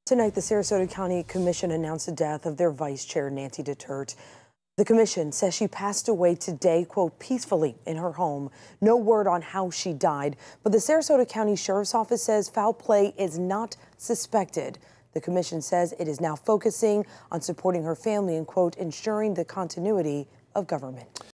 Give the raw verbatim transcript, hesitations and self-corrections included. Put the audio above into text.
Tonight, the Sarasota County Commission announced the death of their vice chair, Nancy Detert. The commission says she passed away today, quote, peacefully in her home. No word on how she died, but the Sarasota County Sheriff's Office says foul play is not suspected. The commission says it is now focusing on supporting her family and, quote, ensuring the continuity of government.